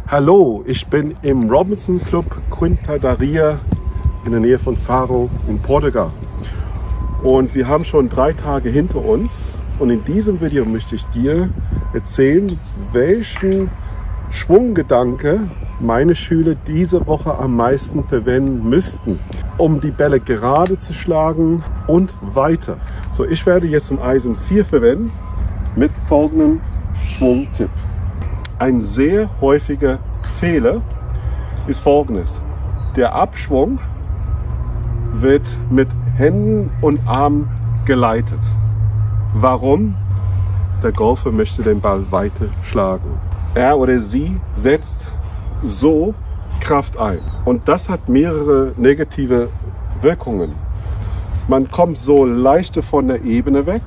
Hallo, ich bin im Robinson Club Quinta da Ria in der Nähe von Faro in Portugal. Und wir haben schon 3 Tage hinter uns. Und in diesem Video möchte ich dir erzählen, welchen Schwunggedanke meine Schüler diese Woche am meisten verwenden müssten, um die Bälle gerade zu schlagen und weiter. So, ich werde jetzt ein Eisen 4 verwenden mit folgendem Schwungtipp. Ein sehr häufiger Fehler ist folgendes: Der Abschwung wird mit Händen und Armen geleitet. Warum? Der Golfer möchte den Ball weiter schlagen. Er oder sie setzt so Kraft ein. Und das hat mehrere negative Wirkungen. Man kommt so leichter von der Ebene weg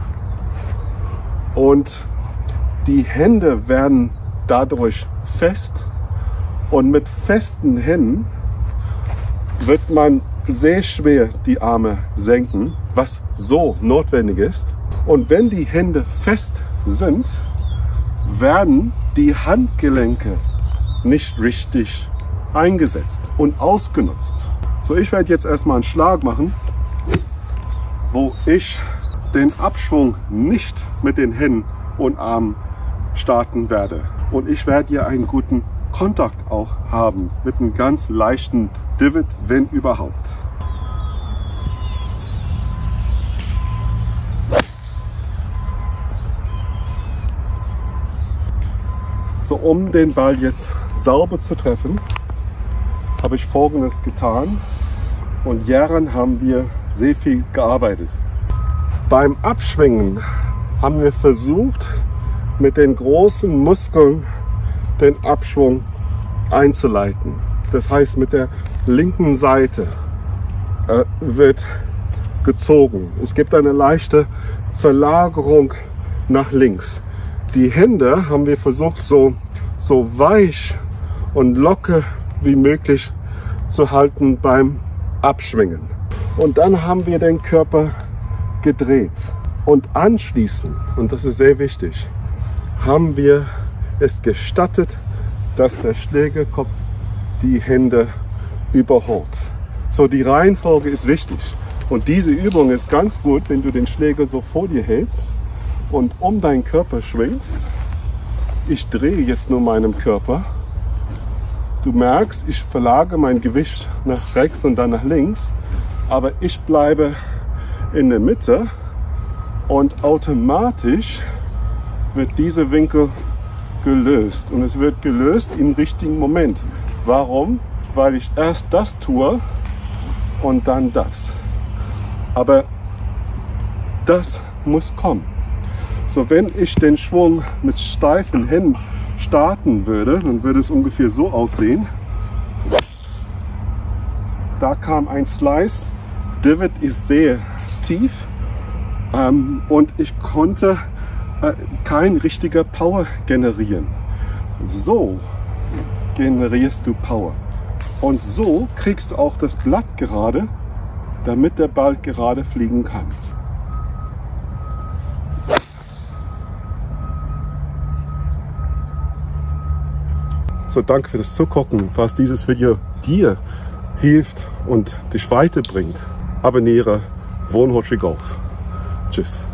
und die Hände werden dadurch fest, und mit festen Händen wird man sehr schwer die Arme senken, was so notwendig ist. Und wenn die Hände fest sind, werden die Handgelenke nicht richtig eingesetzt und ausgenutzt. So, ich werde jetzt erstmal einen Schlag machen, wo ich den Abschwung nicht mit den Händen und Armen starten werde. Und ich werde hier einen guten Kontakt auch haben mit einem ganz leichten Divot, wenn überhaupt. So, um den Ball jetzt sauber zu treffen, habe ich Folgendes getan, und hieran haben wir sehr viel gearbeitet. Beim Abschwingen haben wir versucht, mit den großen Muskeln den Abschwung einzuleiten. Das heißt, mit der linken Seite wird gezogen. Es gibt eine leichte Verlagerung nach links. Die Hände haben wir versucht, so weich und locker wie möglich zu halten beim Abschwingen. Und dann haben wir den Körper gedreht. Und anschließend, und das ist sehr wichtig, haben wir es gestattet, dass der Schlägerkopf die Hände überholt. So, die Reihenfolge ist wichtig. Und diese Übung ist ganz gut, wenn du den Schläger so vor dir hältst und um deinen Körper schwingst. Ich drehe jetzt nur meinen Körper. Du merkst, ich verlagere mein Gewicht nach rechts und dann nach links, aber ich bleibe in der Mitte, und automatisch wird dieser Winkel gelöst. Und es wird gelöst im richtigen Moment. Warum? Weil ich erst das tue und dann das. Aber das muss kommen. So, wenn ich den Schwung mit steifen Händen starten würde, dann würde es ungefähr so aussehen. Da kam ein Slice. Divot ist sehr tief, und ich konnte kein richtiger Power generieren. So generierst du Power. Und so kriegst du auch das Blatt gerade, damit der Ball gerade fliegen kann. So, danke für das Zugucken. Falls dieses Video dir hilft und dich weiterbringt, abonniere Wohnhotel Golf. Tschüss.